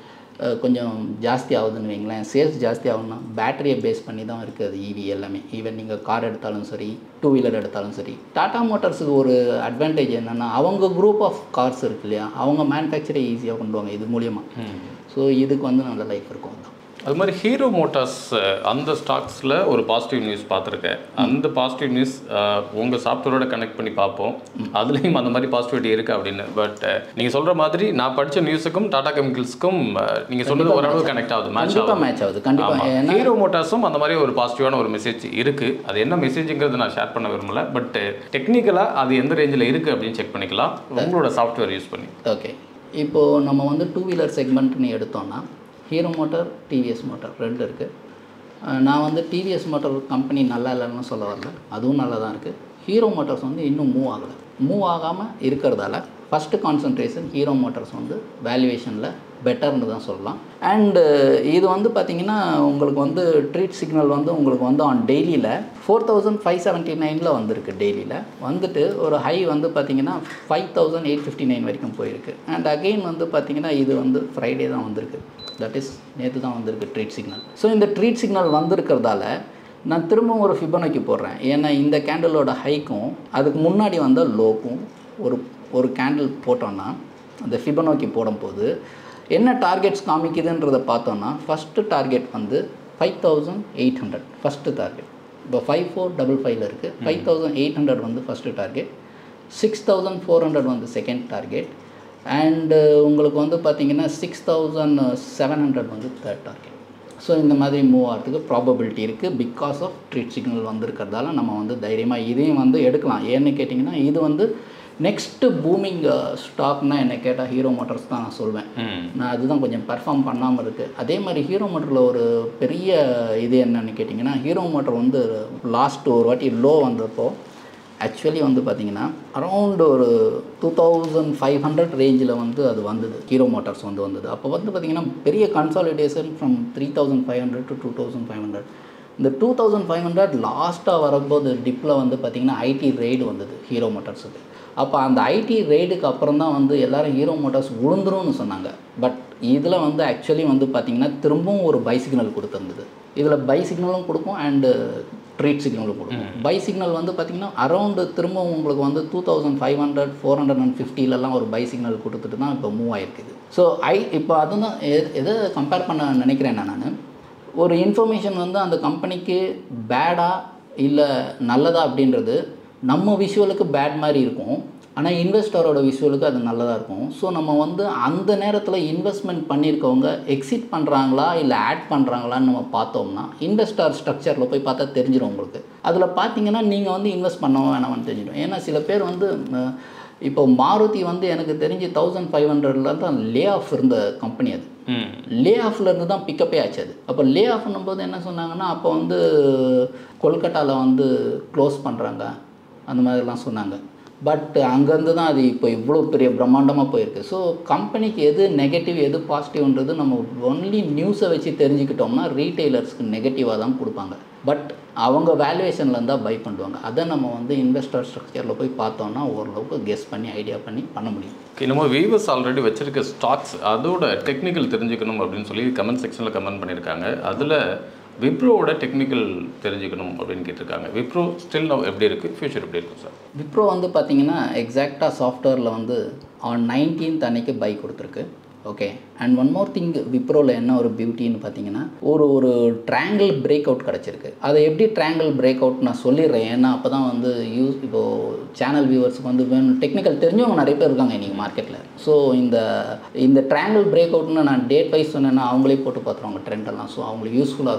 கொஞ்சம் ஜாஸ்தி ஆகுதுன்னு வைங்களேன், சேல்ஸ் ஜாஸ்தி ஆகுதுன்னா பேட்டரியை பேஸ் பண்ணி தான் இருக்குது அது ஈவி எல்லாமே. ஈவன் நீங்கள் கார் எடுத்தாலும் சரி, டூ வீலர் எடுத்தாலும் சரி. டாடா மோட்டார்ஸுக்கு ஒரு அட்வான்டேஜ் என்னென்னா அவங்க குரூப் ஆஃப் கார்ஸ் இருக்கு இல்லையா, அவங்க மேனுஃபேக்சரை ஈஸியாக கொண்டு வாங்க இது மூலியமாக. ஸோ இதுக்கு வந்து நல்ல லைஃப் இருக்கும். அது மாதிரி ஹீரோ மோட்டார்ஸ் அந்த ஸ்டாக்ஸில் ஒரு பாசிட்டிவ் நியூஸ் பார்த்துருக்கேன். அந்த பாசிட்டிவ் நியூஸ் உங்கள் சாஃப்ட்வேரோட கனெக்ட் பண்ணி பார்ப்போம், அதுலேயும் அந்த மாதிரி பாசிட்டிவிட்டி இருக்குது அப்படின்னு. பட் நீங்கள் சொல்கிற மாதிரி நான் படித்த நியூஸுக்கும் டாடா கெமிக்கல்ஸுக்கும் நீங்கள் சொல்கிறது ஓரளவு கனெக்ட் ஆகுது, மேட்ச் ஆகுது மேட்ச் ஆகுது கண்டிப்பாக. ஹீரோ மோட்டார்ஸும் அந்த மாதிரி ஒரு பாசிட்டிவான ஒரு மெசேஜ் இருக்குது. அது என்ன மெசேஜுங்கிறது நான் ஷேர் பண்ண விரும்பல, பட் டெக்னிக்கலாக அது எந்த ரேஞ்சில் இருக்குது அப்படின்னு செக் பண்ணிக்கலாம் உங்களோட சாஃப்ட்வேர் யூஸ் பண்ணி. ஓகே, இப்போது நம்ம வந்து டூ வீலர் செக்மெண்ட்னு எடுத்தோம்னா ஹீரோ மோட்டார், டிவிஎஸ் மோட்டார் ரெண்டு இருக்குது. நான் வந்து டிவிஎஸ் மோட்டார் கம்பெனி நல்லா இல்லைன்னு சொல்ல வரல, அதுவும் நல்லா தான் இருக்குது. ஹீரோ மோட்டார்ஸ் வந்து இன்னும் மூவ் ஆகலை. மூவ் ஆகாமல் இருக்கிறதால ஃபஸ்ட்டு கான்சன்ட்ரேஷன் ஹீரோ மோட்டார்ஸ் வந்து வேல்யூவேஷனில் பெட்டர்னு தான் சொல்லலாம். அண்டு இது வந்து பார்த்திங்கன்னா உங்களுக்கு வந்து ட்ரீட் சிக்னல் வந்து உங்களுக்கு வந்து ஆன் டெய்லியில் ஃபோர் தௌசண்ட் ஃபைவ் செவன்ட்டி நைனில் வந்திருக்கு. டெய்லியில் வந்துட்டு ஒரு ஹை வந்து பார்த்திங்கன்னா five thousand eight fifty nine வரைக்கும் போயிருக்கு. அண்ட் அகெயின் வந்து பார்த்திங்கன்னா இது வந்து ஃப்ரைடே தான் வந்திருக்கு, தட் இஸ் நேற்று தான் வந்திருக்கு ட்ரீட் சிக்னல். ஸோ இந்த ட்ரீட் சிக்னல் வந்திருக்கிறதால நான் திரும்பவும் ஒரு ஃபிபனோக்கி போடுறேன். ஏன்னா இந்த கேண்டலோட ஹைக்கும் அதுக்கு முன்னாடி வந்த லோக்கும் ஒரு ஒரு கேண்டில் போட்டோன்னா அந்த ஃபிபனோக்கி போடும்போது என்ன டார்கெட்ஸ் காமிக்குதுன்றதை பார்த்தோன்னா ஃபஸ்ட்டு டார்கெட் வந்து five thousand eight hundred first target. இப்போ ஃபைவ் ஃபோர் டபுள் ஃபைவ்ல இருக்குது. ஃபைவ் தௌசண்ட் எயிட் ஹண்ட்ரட் வந்து first target, six thousand four hundred வந்து செகண்ட் டார்கெட், அண்டு உங்களுக்கு வந்து பார்த்திங்கன்னா சிக்ஸ் தௌசண்ட் செவன் ஹண்ட்ரட் வந்து தேர்ட் டார்கெட். ஸோ இந்த மாதிரி மூவ் ஆகிறதுக்கு ப்ராபபிலிட்டி இருக்குது. பிகாஸ் ஆஃப் ட்ரீட் சிக்னல் வந்திருக்கிறதால நம்ம வந்து தைரியமாக இதையும் வந்து எடுக்கலாம். ஏன்னு கேட்டிங்கன்னா இது வந்து நெக்ஸ்ட்டு பூமிங் ஸ்டாக்னால் என்னை கேட்டால் ஹீரோ மோட்டார்ஸ் தான் நான் சொல்வேன். நான் அதுதான் கொஞ்சம் பர்ஃபார்ம் பண்ணாமல் இருக்குது. அதே மாதிரி ஹீரோ மோட்டரில் ஒரு பெரிய இது என்னென்னு கேட்டிங்கன்னா ஹீரோ மோட்டர் வந்து லாஸ்ட்டு ஒரு வாட்டி லோ வந்தப்போ ஆக்சுவலி வந்து பார்த்திங்கன்னா அரௌண்ட் ஒரு டூ தௌசண்ட் ஃபைவ் ஹண்ட்ரட் ரேஞ்சில் வந்து அது வந்தது, ஹீரோ மோட்டார்ஸ் வந்து வந்தது. அப்போ வந்து பார்த்திங்கன்னா பெரிய consolidation from three thousand five hundred to two thousand five hundred. இந்த டூ தௌசண்ட் ஃபைவ் ஹண்ட்ரட் லாஸ்ட்டாக வரும்போது டிப்பில் வந்து பார்த்திங்கன்னா ஐடி ரெய்டு வந்தது ஹீரோ மோட்டார்ஸுக்கு. அப்போ அந்த ஐடி ரெய்டுக்கு அப்புறம் தான் வந்து எல்லோரும் ஹீரோ மோட்டார்ஸ் விழுந்துரும்னு சொன்னாங்க. பட் இதில் வந்து ஆக்சுவலி வந்து பார்த்திங்கன்னா திரும்பவும் ஒரு பை சிக்னல் கொடுத்துருந்தது. இதில் பை சிக்னலும் கொடுக்கும் அண்டு ட்ரீட் சிக்னலும் கொடுக்கும். பை சிக்னல் வந்து பார்த்திங்கன்னா அரௌண்டு திரும்பவும் உங்களுக்கு வந்து two thousand five hundred four hundred and ஃபிஃப்டிலலாம் ஒரு பை சிக்னல் கொடுத்துட்டு தான் இப்போ மூவ் ஆகிருக்குது. ஸோ ஐ இப்போ அதுதான் எதை கம்பேர் பண்ண நினைக்கிறேன் நான், ஒரு இன்ஃபர்மேஷன் வந்து அந்த கம்பெனிக்கு பேடா இல்லை நல்லதா அப்படின்றது நம்ம விஷுவலுக்கு பேட் மாதிரி இருக்கும், ஆனால் இன்வெஸ்டரோட விஷுவலுக்கு அது நல்லதாக இருக்கும். ஸோ நம்ம வந்து அந்த நேரத்தில் இன்வெஸ்ட்மெண்ட் பண்ணியிருக்கவங்க எக்ஸிட் பண்ணுறாங்களா இல்லை ஆட் பண்ணுறாங்களான்னு நம்ம பார்த்தோம்னா இன்வெஸ்டர் ஸ்ட்ரக்சரில் போய் பார்த்தா தெரிஞ்சிடும் உங்களுக்கு. அதில் பார்த்தீங்கன்னா நீங்கள் வந்து இன்வெஸ்ட் பண்ணவும் வேணாம்னு தெரிஞ்சிடும். ஏன்னா சில பேர் வந்து இப்போ மாருதி வந்து எனக்கு தெரிஞ்சு தௌசண்ட் ஃபைவ் ஹண்ட்ரடில் தான் லே ஆஃப் இருந்த கம்பெனி, அது லே ஆஃப்லேருந்து தான் பிக்கப்பே ஆச்சு அது. அப்போ லே ஆஃப்னும் போது என்ன சொன்னாங்கன்னா அப்போ வந்து கொல்கட்டாவில் வந்து க்ளோஸ் பண்ணுறாங்க அந்த மாதிரிலாம் சொன்னாங்க. பட் அங்கேருந்து தான் அது இப்போ இவ்வளோ பெரிய பிரம்மாண்டமாக போயிருக்கு. ஸோ கம்பெனிக்கு எது நெகட்டிவ் எது பாசிட்டிவ்ன்றது நம்ம ஒன்லி நியூஸை வச்சு தெரிஞ்சுக்கிட்டோம்னா ரீட்டெய்லர்ஸ்க்கு நெகட்டிவாக தான் கொடுப்பாங்க. பட் அவங்க வேல்யூவேஷனில் இருந்தால் பை பண்ணுவாங்க. அதை நம்ம வந்து இன்வெஸ்டர் ஸ்ட்ரக்சரில் போய் பார்த்தோம்னா ஓரளவுக்கு கெஸ் பண்ணி ஐடியா பண்ணி பண்ண முடியும். நம்ம வீவர்ஸ் ஆல்ரெடி வச்சுருக்க ஸ்டாக்ஸ் அதோட டெக்னிக்கல் தெரிஞ்சுக்கணும் அப்படின்னு சொல்லி கமெண்ட் செக்ஷனில் கமெண்ட் பண்ணியிருக்காங்க. அதில் விப்ரோவோட டெக்னிக்கல் தெரிஞ்சுக்கணும் அப்படின்னு கேட்டிருக்காங்க. விப்ரோ ஸ்டில் நவ் எப்படி இருக்குது, ஃபியூச்சர் எப்படி இருக்கும் சார்? விப்ரோ வந்து பார்த்திங்கன்னா எக்ஸாக்டாக சாஃப்ட்வேரில் வந்து ஆன் நைன்டீன்த் அன்னைக்கு பை கொடுத்துருக்கு. Okay, and one more thing, விப்ரோவில் என்ன ஒரு பியூட்டின்னு பார்த்தீங்கன்னா ஒரு ஒரு ட்ரையாங்கிள் பிரேக் அவுட் கிடச்சிருக்கு. அதை எப்படி ட்ரையாங்கிள் பிரேக் அவுட் நான் சொல்லிடுறேன், ஏன்னா அப்போ தான் வந்து யூஸ் இப்போது சேனல் வியூவர்ஸுக்கு வந்து வேணும், டெக்னிக்கல் தெரிஞ்சவங்க நிறைய பேர் இருக்காங்க இன்றைக்கி மார்க்கெட்டில். ஸோ இந்த இந்த ட்ரையாங்கிள் பிரேக் அவுட்னு நான் டேட் வைஸ் சொன்னேன்னா அவங்களே போட்டு பார்த்துருவாங்க ட்ரெண்டெல்லாம். ஸோ அவங்களுக்கு யூஸ்ஃபுல்லாக இருக்கும்.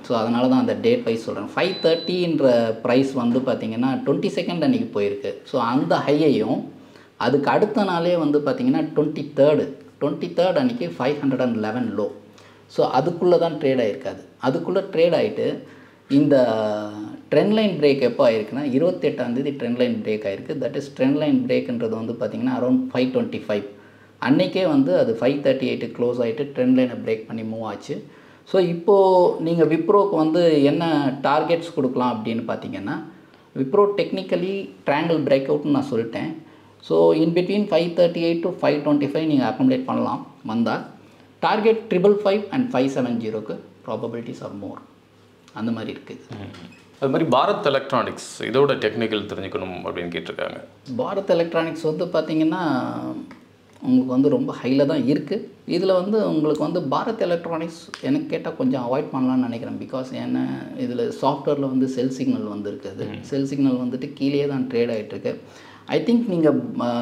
ஸோ அதனால தான் அந்த டேட் வைஸ் சொல்கிறேன். ஃபைவ் தேர்ட்டின்ற ப்ரைஸ் வந்து பார்த்திங்கன்னா டுவெண்ட்டி செகண்ட் அன்றைக்கி போயிருக்கு. ஸோ அந்த ஹையையும் அதுக்கு அடுத்த நாளே வந்து பார்த்திங்கன்னா டுவெண்ட்டி தேர்டு டுவெண்ட்டி தேர்ட் அன்றைக்கி five hundred and eleven low. So அதுக்குள்ளே தான் ட்ரேட் ஆகிருக்காது. அதுக்குள்ளே ட்ரேட் ஆகிட்டு இந்த ட்ரெண்ட் லைன் பிரேக் எப்போ ஆயிருக்குன்னா இருபத்தெட்டாந்தேதி ட்ரெண்ட் லைன் பிரேக் ஆகிருக்கு. தட் இஸ் ட்ரெண்ட் லைன் பிரேக்ன்றது வந்து பார்த்திங்கன்னா அரௌண்ட் ஃபைவ் டுவெண்ட்டி ஃபைவ் அன்றைக்கே வந்து அது ஃபைவ் தேர்ட்டி எயிட்டு க்ளோஸ் ஆகிட்டு ட்ரெண்ட் லைனை பிரேக் பண்ணி மூவ் ஆச்சு. ஸோ இப்போது நீங்கள் விப்ரோக்கு வந்து என்ன டார்கெட்ஸ் கொடுக்கலாம் அப்படின்னு பார்த்தீங்கன்னா, விப்ரோ டெக்னிக்கலி ட்ரையாங்கிள் பிரேக் அவுட்னு நான் சொல்லிட்டேன். So in between five thirty eight to five twenty five நீங்கள் அக்கமுலேட் பண்ணலாம். வந்தால் target triple five and five seven ஜீரோக்கு ப்ராபபிலிட்டிஸ் ஆர் மோர் அந்த மாதிரி இருக்குது. அது மாதிரி பாரத் எலக்ட்ரானிக்ஸ் இதோட டெக்னிக்கல் தெரிஞ்சுக்கணும் அப்படின்னு கேட்டிருக்காங்க. பாரத் எலக்ட்ரானிக்ஸ் வந்து பார்த்திங்கன்னா உங்களுக்கு வந்து ரொம்ப ஹையில் தான் இருக்குது. இதில் வந்து உங்களுக்கு வந்து பாரத் எலக்ட்ரானிக்ஸ் எனக்கு கேட்டால் கொஞ்சம் அவாய்ட் பண்ணலான்னு நினைக்கிறேன். பிகாஸ் ஏன்னா இதில் சாஃப்ட்வேரில் வந்து செல் சிக்னல் வந்து இருக்குது. செல் சிக்னல் வந்துட்டு கீழே தான் ட்ரேட் ஆகிட்டுருக்கு. ஐ திங்க் நீங்கள்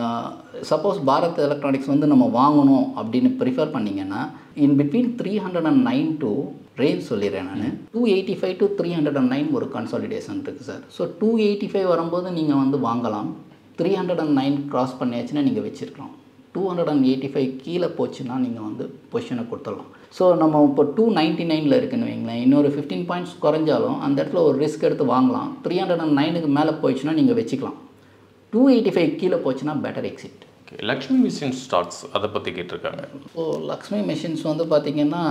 சப்போஸ் பாரத் எலக்ட்ரானிக்ஸ் வந்து நம்ம வாங்கணும் அப்படின்னு ப்ரிஃபர் பண்ணிங்கன்னா in between three hundred and nine to range சொல்லிடுறேன் நான். Two eighty five to three hundred and nine ஒரு கன்சாலிடேஷன் இருக்குது sir. So two eighty five வரும்போது நீங்கள் வந்து வாங்கலாம். Three hundred and nine cross பண்ணியாச்சுன்னா நீங்கள் வச்சுருக்கலாம். Two hundred and eighty five கீழே போச்சுன்னா நீங்கள் வந்து பொசிஷனை கொடுத்துடலாம். ஸோ நம்ம இப்போ டூ நைன்ட்டி நைனில் இருக்குன்னு வைங்களேன், இன்னொரு ஃபிஃப்டீன் பாயிண்ட்ஸ் குறைஞ்சாலும் அந்த இடத்துல ஒரு ரிஸ்க் எடுத்து வாங்கலாம். த்ரீ ஹண்ட்ரட் அண்ட் நைனுக்கு மேலே போயிடுச்சுன்னா நீங்கள் வச்சுக்கலாம். டூ எயிட்டி ஃபைவ் கீழே போச்சுன்னா better exit. Lakshmi machine stocks அதை பற்றி கேட்டிருக்காங்க. ஸோ லக்ஷ்மி மிஷின்ஸ் வந்து பார்த்திங்கன்னா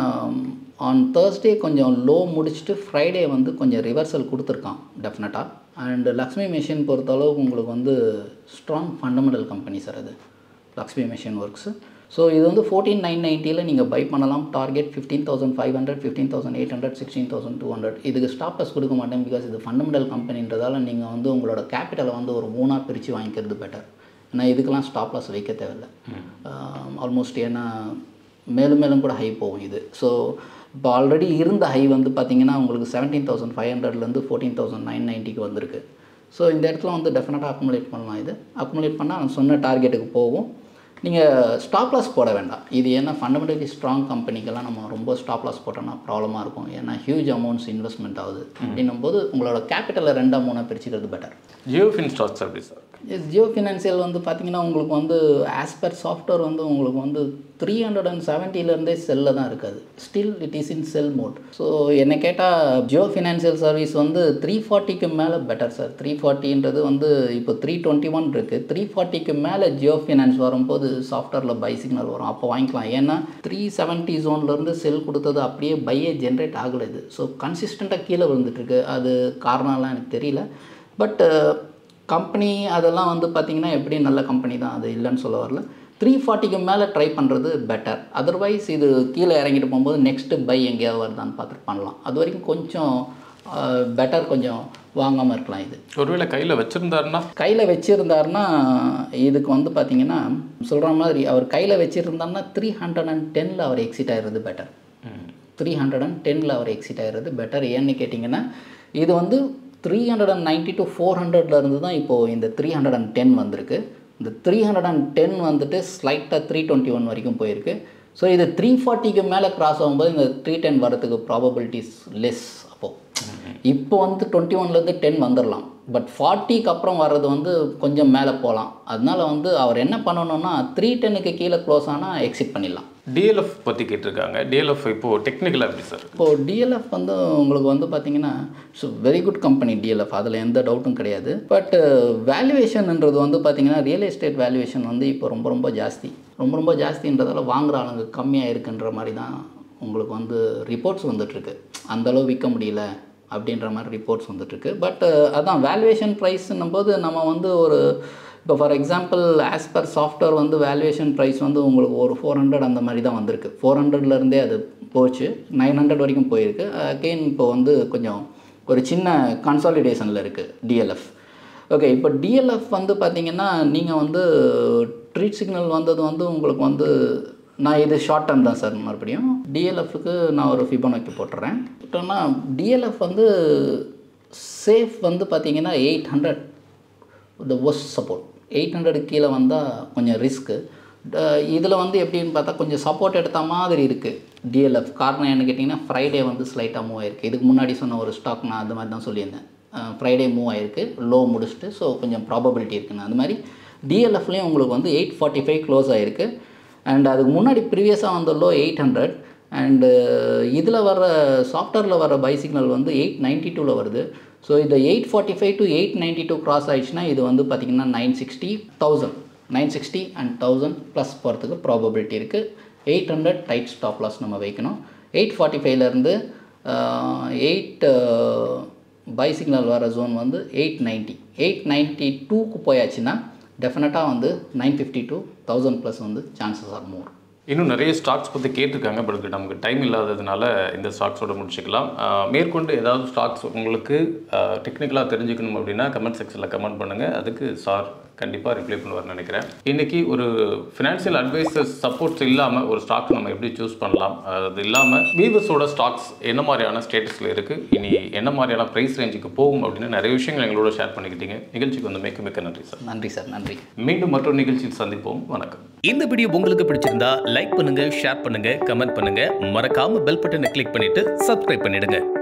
ஆன் தேர்ஸ்டே கொஞ்சம் லோ முடிச்சுட்டு ஃப்ரைடே வந்து கொஞ்சம் ரிவர்சல் கொடுத்துருக்கான் டெஃபினட்டாக. அண்ட் லக்ஷ்மி மிஷின் பொறுத்தளவுக்கு உங்களுக்கு வந்து ஸ்ட்ராங் ஃபண்டமெண்டல் கம்பெனி சார் அது லக்ஷ்மி மிஷின் ஒர்க்ஸு. ஸோ இது வந்து ஃபோர்டீன் நைன் நைன்ட்டியில் நீங்கள் பை பண்ணலாம். Target fifteen thousand five hundred fifteen thousand eight hundred sixteen thousand two hundred இதுக்கு ஸ்டாப்லஸ் கொடுக்க மாட்டேன். பிகாஸ் இது ஃபண்டமெண்டல் கம்பெனின்றதால நீங்கள் வந்து உங்களோட கேபிட்டலை வந்து ஒரு மூணாக பிரித்து வாங்கிக்கிறது பெட்டர். ஏன்னா இதுக்கெல்லாம் ஸ்டாப்லாஸ் வைக்க தேவையில்லை ஆல்மோஸ்ட். ஏன்னா மேலும் மேலும் கூட ஹை போகும் இது. ஸோ இப்போ ஆல்ரெடி இருந்த ஹை வந்து பார்த்திங்கன்னா உங்களுக்கு செவன்டீன் தௌசண்ட் ஃபைவ் ஹண்ட்ரட்லேருந்து ஃபோர்டீன் தௌசண்ட் நைன் நைன்ட்டிக்கு வந்திருக்கு. ஸோ இந்த இடத்துல வந்து டெஃபினட்டாக அக்குமுலேட் பண்ணலாம். இது அக்குமுலேட் பண்ணால் நான் சொன்ன டார்கெட்டுக்கு போகும். நீங்கள் ஸ்டாப் லாஸ் போட வேண்டாம். இது ஏன்னா ஃபண்டமெண்டலி ஸ்ட்ராங் கம்பெனிக்கெல்லாம் நம்ம ரொம்ப ஸ்டாப் லாஸ் போட்டோம்னா ப்ராப்ளமாக இருக்கும். ஏன்னா ஹியூஜ் அமௌண்ட்ஸ் இன்வெஸ்ட்மெண்ட் ஆகுது. அப்படின்னும் போது உங்களோட கேபிட்டலை ரெண்டாக மூணாக பிரிச்சுக்கிறது பெட்டர். ஜியோ ஃபின் ஸ்டாக்ஸ் எப்படி சார்? எஸ், ஜியோ ஃபினான்சியல் வந்து பார்த்திங்கன்னா உங்களுக்கு வந்து ஆஸ் பர் சாஃப்ட்வேர் வந்து உங்களுக்கு வந்து த்ரீ ஹண்ட்ரட் அண்ட் செவன்ட்டிலேருந்தே செல்லில் தான் இருக்காது. Still it is in sell mode. So என்னை கேட்டால் ஜியோ ஃபினான்சியல் சர்வீஸ் வந்து த்ரீ ஃபார்ட்டிக்கு மேலே பெட்டர் சார். த்ரீ ஃபார்ட்டின்றது வந்து இப்போ த்ரீ டுவெண்ட்டி ஒன் இருக்குது. த்ரீ ஃபார்ட்டிக்கு மேலே ஜியோ ஃபினான்ஸ் வரும்போது சாஃப்ட்வேரில் பை சிக்னல் வரும், அப்போ வாங்கிக்கலாம். ஏன்னா த்ரீ செவன்ட்டி ஜோன்லேருந்து செல் கொடுத்தது அப்படியே பையே ஜென்ரேட் ஆகலை. இது ஸோ கன்சிஸ்டண்ட்டாக கீழே விழுந்துட்டுருக்கு. அது காரணம்லாம் எனக்கு தெரியல. பட் கம்பெனி அதெல்லாம் வந்து பார்த்திங்கன்னா எப்படி நல்ல கம்பெனி தான், அது இல்லைன்னு சொல்ல வரல. த்ரீ ஃபார்ட்டிக்கு மேலே ட்ரை பண்ணுறது பெட்டர். அதர்வைஸ் இது கீழே இறங்கிட்டு போகும்போது நெக்ஸ்ட்டு பை எங்கேயாவது வருதான்னு பார்த்துட்டு பண்ணலாம். அது வரைக்கும் கொஞ்சம் பெட்டர், கொஞ்சம் வாங்காமல் இருக்கலாம். இது ஒருவேளை கையில் வச்சுருந்தாருன்னா கையில் வச்சுருந்தாருன்னா இதுக்கு வந்து பார்த்திங்கன்னா சொல்கிற மாதிரி அவர் கையில் வச்சுருந்தாருன்னா த்ரீ ஹண்ட்ரட் அண்ட் டெனில் அவர் எக்ஸிட் ஆகிடுறது பெட்டர். த்ரீ ஹண்ட்ரட் அண்ட் டெனில் அவர் எக்ஸிட் ஆகிடுறது பெட்டர். ஏன்னு கேட்டிங்கன்னா இது வந்து three hundred and ninety to four ஹண்ட்ரட்லேருந்து தான் இப்போது இந்த த்ரீ ஹண்ட்ரட் அண்ட் டென் வந்திருக்கு. இந்த த்ரீ ஹண்ட்ரட் அண்ட் டென் வந்துட்டு ஸ்லைட்டாக த்ரீ டுவெண்ட்டி ஒன் வரைக்கும் போயிருக்கு. ஸோ இது த்ரீ ஃபார்ட்டிக்கு மேலே கிராஸ் ஆகும்போது இந்த த்ரீ டென் வரதுக்கு ப்ராபபிலிட்டிஸ் லெஸ். அப்போது இப்போ வந்து டுவெண்ட்டி ஒன்லேருந்து டென் வந்துடலாம். பட் ஃபார்ட்டிக்கு அப்புறம் வர்றது வந்து கொஞ்சம் மேலே போகலாம். அதனால் வந்து அவர் என்ன பண்ணணும்னா த்ரீ டென்னுக்கு கீழே க்ளோஸ் ஆனால் எக்ஸிட் பண்ணிடலாம். டிஎல்எஃப் பற்றி கேட்டிருக்காங்க. டிஎல்எஃப் இப்போது டெக்னிக்கலாக எப்படி சார்? இப்போது டிஎல்எஃப் வந்து உங்களுக்கு வந்து பார்த்திங்கன்னா so very good company DLF, அதில் எந்த டவுட்டும் கிடையாது. பட் வேல்யூவேஷன்ன்றது வந்து பார்த்திங்கன்னா ரியல் எஸ்டேட் வேல்யூவேஷன் வந்து இப்போ ரொம்ப ரொம்ப ஜாஸ்தி. ரொம்ப ரொம்ப ஜாஸ்தின்றதால வாங்குகிற ஆளுங்க கம்மியாக இருக்குன்ற மாதிரி தான் உங்களுக்கு வந்து ரிப்போர்ட்ஸ் வந்துட்டுருக்கு. அந்தளவு விற்க முடியல அப்படின்ற மாதிரி ரிப்போர்ட்ஸ் வந்துட்டுருக்கு. பட் அதான் வேல்யூவேஷன் ப்ரைஸ்ன்னும் போது நம்ம வந்து ஒரு இப்போ for example as per software வந்து வேல்யூவேஷன் ப்ரைஸ் வந்து உங்களுக்கு ஒரு ஃபோர் ஹண்ட்ரட் அந்த மாதிரி தான் வந்திருக்கு. ஃபோர் ஹண்ட்ரட்லேருந்தே அது போச்சு, நைன் ஹண்ட்ரட் வரைக்கும் போயிருக்கு. அகெயின் இப்போ வந்து கொஞ்சம் ஒரு சின்ன கன்சாலிடேஷனில் இருக்குது டிஎல்எஃப். ஓகே, இப்போ டிஎல்எஃப் வந்து பார்த்திங்கன்னா நீங்கள் வந்து ட்ரீட் சிக்னல் வந்தது வந்து உங்களுக்கு வந்து நான் இது ஷார்ட் டர்ம் தான் சார். மறுபடியும் டிஎல்எஃப்க்கு நான் ஒரு ஃபிபோனக்கி போட்டுறேன். பட்னா டிஎல்எஃப் வந்து சேஃப் வந்து பார்த்திங்கன்னா eight hundred the worst support. Eight hundred கீழே வந்தால் கொஞ்சம் ரிஸ்க்கு. இதில் வந்து எப்படின்னு பார்த்தா கொஞ்சம் சப்போர்ட் எடுத்த மாதிரி இருக்குது டிஎல்எஃப். காரணம் என்ன கேட்டிங்கன்னா ஃப்ரைடே வந்து ஸ்லைட்டாக மூவ் ஆயிருக்கு. இதுக்கு முன்னாடி சொன்ன ஒரு ஸ்டாக் நான் அந்த மாதிரி தான் சொல்லியிருந்தேன். ஃப்ரைடே மூவ் ஆயிருக்கு, லோ முடிச்சுட்டு, ஸோ கொஞ்சம் ப்ராபபிலிட்டி இருக்குன்னு. அது மாதிரி டிஎல்எஃப்லேயும் உங்களுக்கு வந்து எயிட் ஃபார்ட்டி ஃபைவ் க்ளோஸ் ஆகிருக்கு. அண்ட் அதுக்கு முன்னாடி ப்ரீவியஸாக வந்த லோ எயிட் ஹண்ட்ரட். அண்டு இதில் வர சாஃப்ட்வேரில் வர பை சிக்னல் வந்து எயிட் நைன்ட்டி டூவில் வருது. ஸோ இந்த eight forty five to eight ninety two cross ஆயிடுச்சுன்னா இது வந்து பார்த்திங்கன்னா nine sixty thousand nine sixty and thousand plus போகிறதுக்கு ப்ராபபிலிட்டி இருக்குது. Eight hundred tight stop loss நம்ம வைக்கணும். எயிட் ஃபார்ட்டி ஃபைவ்லேருந்து எயிட் பை சிக்னல் வர ஜோன் வந்து எயிட் நைன்ட்டி எயிட் நைன்ட்டி டூக்கு போயாச்சுன்னா டெஃபினட்டாக வந்து nine fifty two thousand plus வந்து சான்சஸ் ஆர் மோர். இன்னும் நிறைய ஸ்டாக்ஸ் பற்றி கேட்டிருக்காங்க, பட் நமக்கு டைம் இல்லாததுனால இந்த ஸ்டாக்ஸோட முடிச்சுக்கலாம். மேற்கொண்டு ஏதாவது ஸ்டாக்ஸ் உங்களுக்கு டெக்னிக்கலாக தெரிஞ்சுக்கணும் அப்படின்னா கமெண்ட் செக்ஷனில் கமெண்ட் பண்ணுங்கள். அதுக்கு சார் கண்டிப்பாக ரிப்ளை பண்ணுவார்னு நினைக்கிறேன். இன்றைக்கி ஒரு ஃபினான்ஷியல் அட்வைசர்ஸ் சப்போர்ட்ஸ் இல்லாமல் ஒரு ஸ்டாக் நம்ம எப்படி சூஸ் பண்ணலாம், அது இல்லாமல் வீவர்ஸோட ஸ்டாக்ஸ் என்ன மாதிரியான ஸ்டேட்டஸில் இருக்குது, இனி என்ன மாதிரியான ப்ரைஸ் ரேஞ்சுக்கு போகும் அப்படின்னு நிறைய விஷயங்கள் எங்களோட ஷேர் பண்ணிக்கிட்டீங்க. நிகழ்ச்சிக்கு வந்து மிக்க மிக்க நன்றி சார். நன்றி சார், நன்றி. மீண்டும் மற்றொரு நிகழ்ச்சியில் சந்திப்போம். வணக்கம். இந்த வீடியோ உங்களுக்கு பிடிச்சிருந்தா லைக் பண்ணுங்க, ஷேர் பண்ணுங்க, கமெண்ட் பண்ணுங்க. மறக்காம பெல் பட்டனை கிளிக் பண்ணிட்டு சப்ஸ்கிரைப் பண்ணிடுங்க.